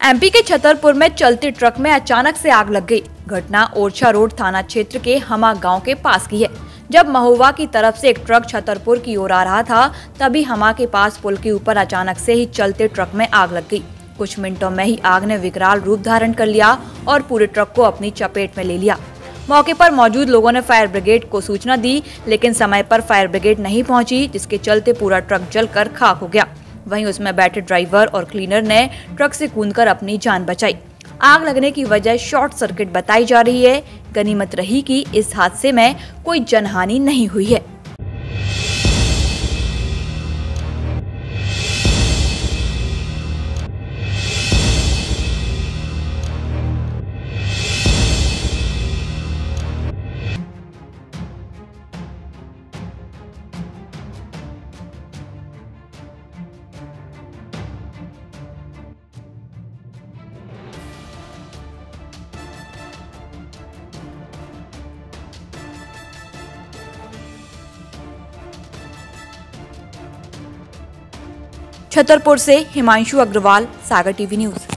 MP के छतरपुर में चलते ट्रक में अचानक से आग लग गई। घटना ओरछा रोड थाना क्षेत्र के हमा गांव के पास की है। जब महुआ की तरफ से एक ट्रक छतरपुर की ओर आ रहा था, तभी हमा के पास पुल के ऊपर अचानक से ही चलते ट्रक में आग लग गई। कुछ मिनटों में ही आग ने विकराल रूप धारण कर लिया और पूरे ट्रक को अपनी चपेट में ले लिया। मौके पर मौजूद लोगों ने फायर ब्रिगेड को सूचना दी, लेकिन समय पर फायर ब्रिगेड नहीं पहुंची, जिसके चलते पूरा ट्रक जलकर खाक हो गया। वहीं उसमें बैठे ड्राइवर और क्लीनर ने ट्रक से कूदकर अपनी जान बचाई। आग लगने की वजह शॉर्ट सर्किट बताई जा रही है। गनीमत रही कि इस हादसे में कोई जनहानि नहीं हुई है। छतरपुर से हिमांशु अग्रवाल, सागर टीवी न्यूज।